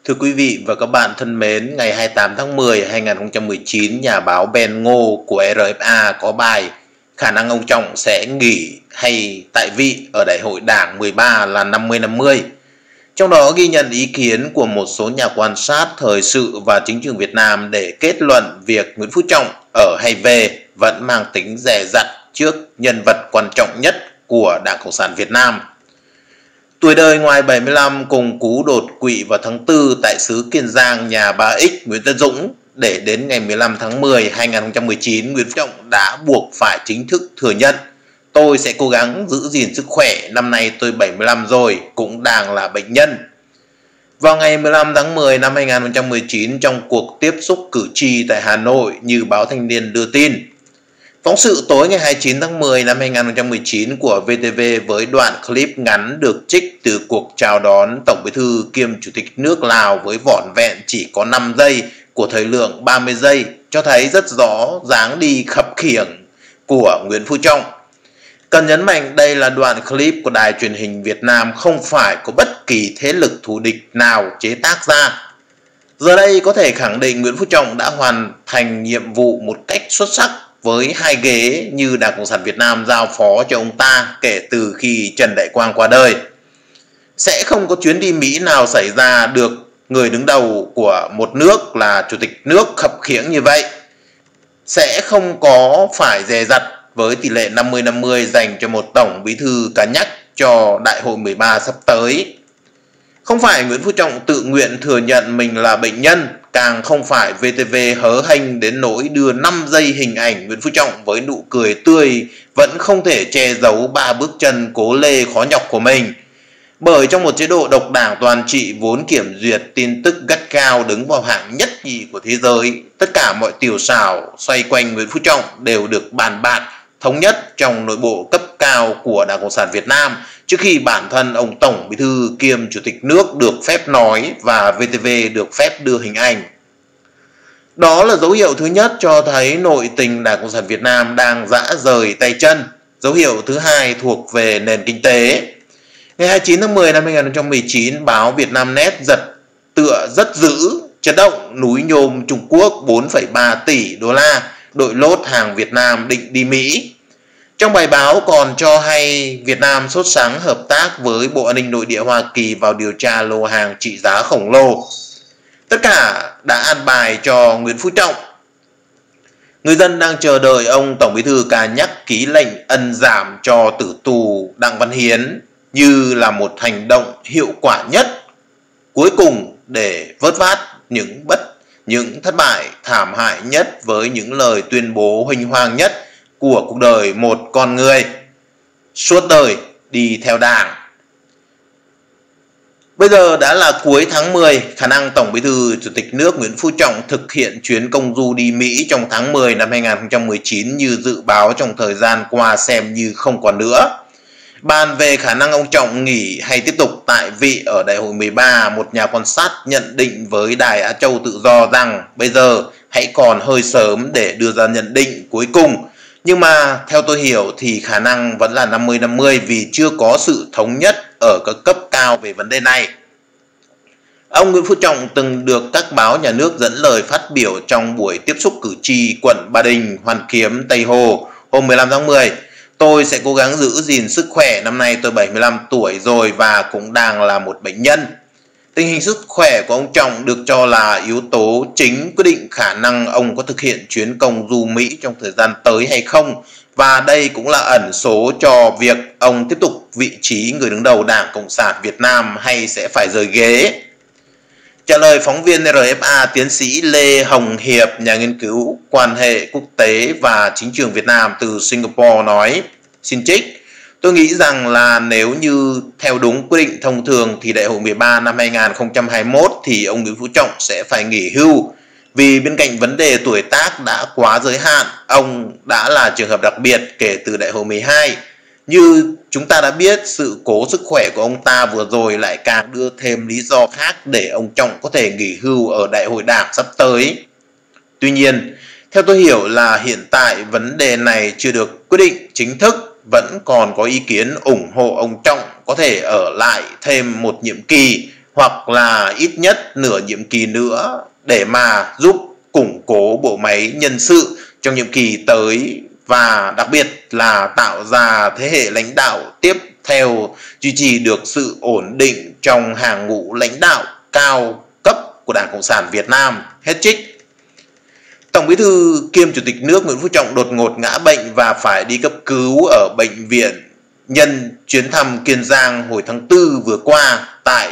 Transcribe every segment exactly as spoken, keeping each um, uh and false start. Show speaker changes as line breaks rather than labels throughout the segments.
Thưa quý vị và các bạn thân mến, ngày hai mươi tám tháng mười năm hai nghìn không trăm mười chín, nhà báo Ben Ngô của rờ ép a có bài khả năng ông Trọng sẽ nghỉ hay tại vị ở Đại hội Đảng mười ba là năm mươi năm mươi. Trong đó ghi nhận ý kiến của một số nhà quan sát thời sự và chính trường Việt Nam để kết luận việc Nguyễn Phú Trọng ở hay về vẫn mang tính dè dặt trước nhân vật quan trọng nhất của Đảng Cộng sản Việt Nam. Tuổi đời ngoài bảy mươi lăm cùng cú đột quỵ vào tháng tư tại xứ Kiên Giang nhà bà X Nguyễn Tân Dũng, để đến ngày mười lăm tháng mười năm hai nghìn không trăm mười chín, Nguyễn Phú Trọng đã buộc phải chính thức thừa nhận: tôi sẽ cố gắng giữ gìn sức khỏe, năm nay tôi bảy mươi lăm rồi, cũng đang là bệnh nhân. Vào ngày mười lăm tháng mười năm hai nghìn không trăm mười chín, trong cuộc tiếp xúc cử tri tại Hà Nội như báo Thanh niên đưa tin, phóng sự tối ngày hai mươi chín tháng mười năm hai nghìn không trăm mười chín của vê tê vê với đoạn clip ngắn được trích từ cuộc chào đón Tổng Bí thư kiêm Chủ tịch nước Lào với vỏn vẹn chỉ có năm giây của thời lượng ba mươi giây cho thấy rất rõ dáng đi khập khiễng của Nguyễn Phú Trọng. Cần nhấn mạnh đây là đoạn clip của Đài Truyền hình Việt Nam, không phải có bất kỳ thế lực thù địch nào chế tác ra. Giờ đây có thể khẳng định Nguyễn Phú Trọng đã hoàn thành nhiệm vụ một cách xuất sắc với hai ghế như Đảng Cộng sản Việt Nam giao phó cho ông ta kể từ khi Trần Đại Quang qua đời. Sẽ không có chuyến đi Mỹ nào xảy ra được người đứng đầu của một nước là Chủ tịch nước khập khiễng như vậy. Sẽ không có phải dè dặt với tỷ lệ năm mươi năm mươi dành cho một Tổng Bí thư cá nhắc cho Đại hội mười ba sắp tới. Không phải Nguyễn Phú Trọng tự nguyện thừa nhận mình là bệnh nhân, càng không phải vê tê vê hớ hênh đến nỗi đưa năm giây hình ảnh Nguyễn Phú Trọng với nụ cười tươi vẫn không thể che giấu ba bước chân cố lê khó nhọc của mình. Bởi trong một chế độ độc đảng toàn trị vốn kiểm duyệt tin tức gắt gao đứng vào hạng nhất nhì của thế giới, tất cả mọi tiểu xảo xoay quanh Nguyễn Phú Trọng đều được bàn bạc thống nhất trong nội bộ cấp cao của Đảng Cộng sản Việt Nam trước khi bản thân ông Tổng Bí thư kiêm Chủ tịch nước được phép nói và vê tê vê được phép đưa hình ảnh. Đó là dấu hiệu thứ nhất cho thấy nội tình Đảng Cộng sản Việt Nam đang rã rời tay chân. Dấu hiệu thứ hai thuộc về nền kinh tế. Ngày hai mươi chín tháng mười năm hai nghìn không trăm mười chín, báo Vietnamnet giật tựa rất dữ chấn động núi nhôm Trung Quốc bốn phẩy ba tỷ đô la đội lốt hàng Việt Nam định đi Mỹ. Trong bài báo còn cho hay Việt Nam sốt sắng hợp tác với Bộ An ninh Nội địa Hoa Kỳ vào điều tra lô hàng trị giá khổng lồ. Tất cả đã an bài cho Nguyễn Phú Trọng. Người dân đang chờ đợi ông Tổng Bí thư cá nhắc ký lệnh ân giảm cho tử tù Đặng Văn Hiến như là một hành động hiệu quả nhất cuối cùng để vớt vát những bất những thất bại thảm hại nhất với những lời tuyên bố huênh hoang nhất của cuộc đời một con người suốt đời đi theo Đảng. Bây giờ đã là cuối tháng mười, khả năng Tổng Bí thư Chủ tịch nước Nguyễn Phú Trọng thực hiện chuyến công du đi Mỹ trong tháng mười năm hai nghìn không trăm mười chín như dự báo trong thời gian qua xem như không còn nữa. Bàn về khả năng ông Trọng nghỉ hay tiếp tục tại vị ở Đại hội mười ba, một nhà quan sát nhận định với Đài Á Châu Tự Do rằng bây giờ hãy còn hơi sớm để đưa ra nhận định cuối cùng. Nhưng mà theo tôi hiểu thì khả năng vẫn là năm mươi năm mươi vì chưa có sự thống nhất ở các cấp cao về vấn đề này. Ông Nguyễn Phú Trọng từng được các báo nhà nước dẫn lời phát biểu trong buổi tiếp xúc cử tri quận Ba Đình, Hoàn Kiếm, Tây Hồ hôm mười lăm tháng mười. Tôi sẽ cố gắng giữ gìn sức khỏe, năm nay tôi bảy mươi lăm tuổi rồi và cũng đang là một bệnh nhân. Tình hình sức khỏe của ông Trọng được cho là yếu tố chính quyết định khả năng ông có thực hiện chuyến công du Mỹ trong thời gian tới hay không. Và đây cũng là ẩn số cho việc ông tiếp tục vị trí người đứng đầu Đảng Cộng sản Việt Nam hay sẽ phải rời ghế. Trả lời phóng viên rờ ép a, tiến sĩ Lê Hồng Hiệp, nhà nghiên cứu quan hệ quốc tế và chính trường Việt Nam từ Singapore nói, xin trích: tôi nghĩ rằng là nếu như theo đúng quy định thông thường thì Đại hội mười ba năm hai nghìn không trăm hai mươi mốt thì ông Nguyễn Phú Trọng sẽ phải nghỉ hưu. Vì bên cạnh vấn đề tuổi tác đã quá giới hạn, ông đã là trường hợp đặc biệt kể từ Đại hội mười hai. Như chúng ta đã biết, sự cố sức khỏe của ông ta vừa rồi lại càng đưa thêm lý do khác để ông Trọng có thể nghỉ hưu ở Đại hội Đảng sắp tới. Tuy nhiên, theo tôi hiểu là hiện tại vấn đề này chưa được quyết định chính thức, vẫn còn có ý kiến ủng hộ ông Trọng có thể ở lại thêm một nhiệm kỳ hoặc là ít nhất nửa nhiệm kỳ nữa để mà giúp củng cố bộ máy nhân sự trong nhiệm kỳ tới, và đặc biệt là tạo ra thế hệ lãnh đạo tiếp theo duy trì được sự ổn định trong hàng ngũ lãnh đạo cao cấp của Đảng Cộng sản Việt Nam. Hết trích. Tổng Bí thư kiêm Chủ tịch nước Nguyễn Phú Trọng đột ngột ngã bệnh và phải đi cấp cứu ở bệnh viện nhân chuyến thăm Kiên Giang hồi tháng tư vừa qua tại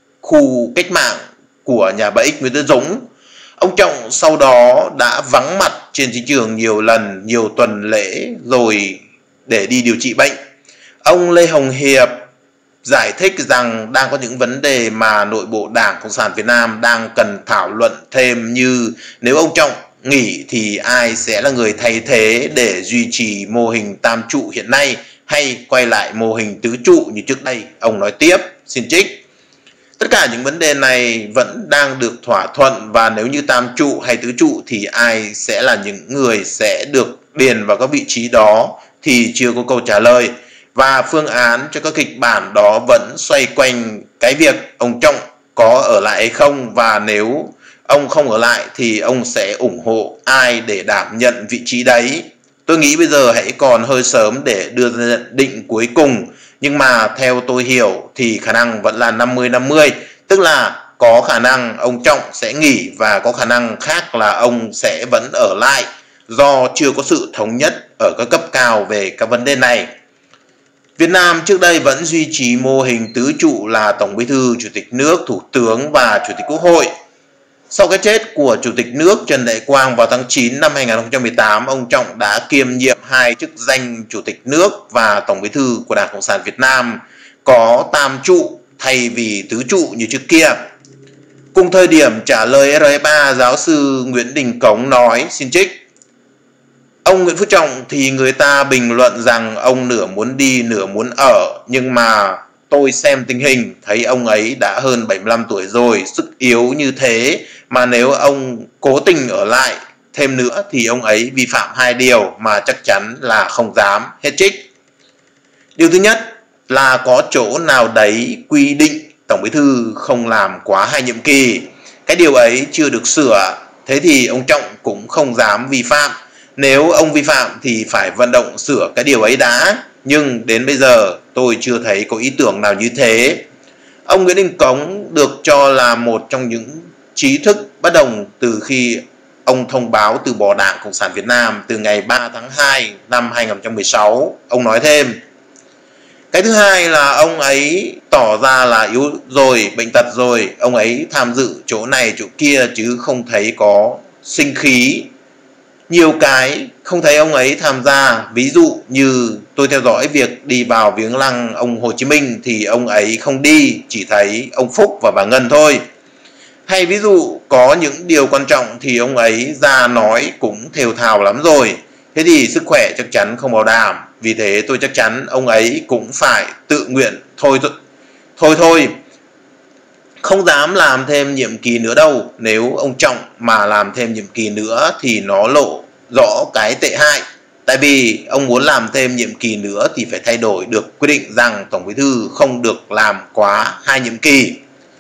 khu cách mạng của nhà bà Ích Nguyễn Tấn Dũng. Ông Trọng sau đó đã vắng mặt trên chính trường nhiều lần, nhiều tuần lễ rồi để đi điều trị bệnh. Ông Lê Hồng Hiệp giải thích rằng đang có những vấn đề mà nội bộ Đảng Cộng sản Việt Nam đang cần thảo luận thêm, như nếu ông Trọng nghỉ thì ai sẽ là người thay thế để duy trì mô hình tam trụ hiện nay, hay quay lại mô hình tứ trụ như trước đây. Ông nói tiếp, xin trích: tất cả những vấn đề này vẫn đang được thỏa thuận, và nếu như tam trụ hay tứ trụ thì ai sẽ là những người sẽ được điền vào các vị trí đó thì chưa có câu trả lời. Và phương án cho các kịch bản đó vẫn xoay quanh cái việc ông Trọng có ở lại hay không, và nếu ông không ở lại thì ông sẽ ủng hộ ai để đảm nhận vị trí đấy. Tôi nghĩ bây giờ hãy còn hơi sớm để đưa ra nhận định cuối cùng, nhưng mà theo tôi hiểu thì khả năng vẫn là năm mươi năm mươi, tức là có khả năng ông Trọng sẽ nghỉ và có khả năng khác là ông sẽ vẫn ở lại, do chưa có sự thống nhất ở các cấp cao về các vấn đề này. Việt Nam trước đây vẫn duy trì mô hình tứ trụ là Tổng Bí thư, Chủ tịch nước, Thủ tướng và Chủ tịch Quốc hội. Sau cái chết của Chủ tịch nước Trần Đại Quang vào tháng chín năm hai nghìn không trăm mười tám, ông Trọng đã kiêm nhiệm hai chức danh Chủ tịch nước và Tổng Bí thư của Đảng Cộng sản Việt Nam, có tam trụ thay vì tứ trụ như trước kia. Cùng thời điểm trả lời rờ ép a, giáo sư Nguyễn Đình Cống nói, xin trích: ông Nguyễn Phú Trọng thì người ta bình luận rằng ông nửa muốn đi nửa muốn ở, nhưng mà tôi xem tình hình thấy ông ấy đã hơn bảy mươi lăm tuổi rồi, sức yếu như thế mà nếu ông cố tình ở lại thêm nữa thì ông ấy vi phạm hai điều mà chắc chắn là không dám. Hết trích. Điều thứ nhất là có chỗ nào đấy quy định Tổng Bí thư không làm quá hai nhiệm kỳ. Cái điều ấy chưa được sửa, thế thì ông Trọng cũng không dám vi phạm. Nếu ông vi phạm thì phải vận động sửa cái điều ấy đã, nhưng đến bây giờ tôi chưa thấy có ý tưởng nào như thế. Ông Nguyễn Đình Cống được cho là một trong những trí thức bất đồng từ khi ông thông báo từ bỏ Đảng Cộng sản Việt Nam từ ngày ba tháng hai năm hai nghìn không trăm mười sáu. Ông nói thêm: cái thứ hai là ông ấy tỏ ra là yếu rồi, bệnh tật rồi, ông ấy tham dự chỗ này chỗ kia chứ không thấy có sinh khí. Nhiều cái không thấy ông ấy tham gia, ví dụ như tôi theo dõi việc đi vào viếng lăng ông Hồ Chí Minh thì ông ấy không đi, chỉ thấy ông Phúc và bà Ngân thôi. Hay ví dụ có những điều quan trọng thì ông ấy ra nói cũng thều thào lắm rồi, thế thì sức khỏe chắc chắn không bảo đảm. Vì thế tôi chắc chắn ông ấy cũng phải tự nguyện thôi thôi thôi không dám làm thêm nhiệm kỳ nữa đâu. Nếu ông Trọng mà làm thêm nhiệm kỳ nữa thì nó lộ rõ cái tệ hại. Tại vì ông muốn làm thêm nhiệm kỳ nữa thì phải thay đổi được quy định rằng Tổng Bí thư không được làm quá hai nhiệm kỳ.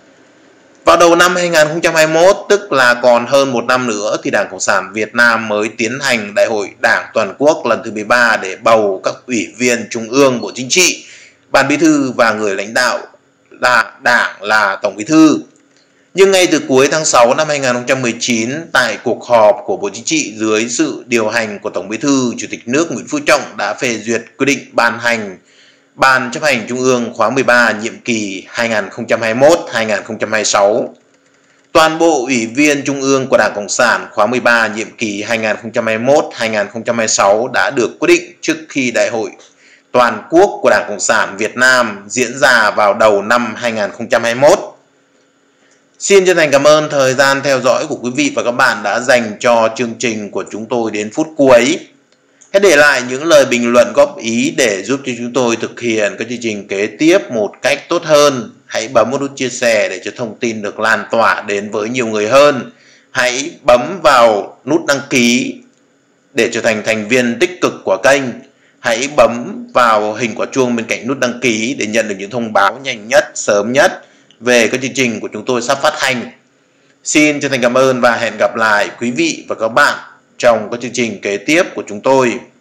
Vào đầu năm hai nghìn không trăm hai mươi mốt, tức là còn hơn một năm nữa, thì Đảng Cộng sản Việt Nam mới tiến hành Đại hội Đảng Toàn quốc lần thứ mười ba để bầu các ủy viên Trung ương Bộ Chính trị, Ban Bí thư và người lãnh đạo là Đảng là Tổng Bí thư. Nhưng ngay từ cuối tháng sáu năm hai nghìn không trăm mười chín, tại cuộc họp của Bộ Chính trị dưới sự điều hành của Tổng Bí thư, Chủ tịch nước Nguyễn Phú Trọng đã phê duyệt quyết định ban hành Ban chấp hành Trung ương khóa mười ba nhiệm kỳ hai nghìn không trăm hai mươi mốt đến hai nghìn không trăm hai mươi sáu. Toàn bộ ủy viên Trung ương của Đảng Cộng sản khóa mười ba nhiệm kỳ hai nghìn không trăm hai mươi mốt đến hai nghìn không trăm hai mươi sáu đã được quyết định trước khi Đại hội Toàn quốc của Đảng Cộng sản Việt Nam diễn ra vào đầu năm hai nghìn không trăm hai mươi mốt. Xin chân thành cảm ơn thời gian theo dõi của quý vị và các bạn đã dành cho chương trình của chúng tôi đến phút cuối. Hãy để lại những lời bình luận góp ý để giúp cho chúng tôi thực hiện các chương trình kế tiếp một cách tốt hơn. Hãy bấm vào nút chia sẻ để cho thông tin được lan tỏa đến với nhiều người hơn. Hãy bấm vào nút đăng ký để trở thành thành viên tích cực của kênh. Hãy bấm vào hình quả chuông bên cạnh nút đăng ký để nhận được những thông báo nhanh nhất, sớm nhất. về các chương trình của chúng tôi sắp phát hành. Xin chân thành cảm ơn và hẹn gặp lại quý vị và các bạn trong các chương trình kế tiếp của chúng tôi.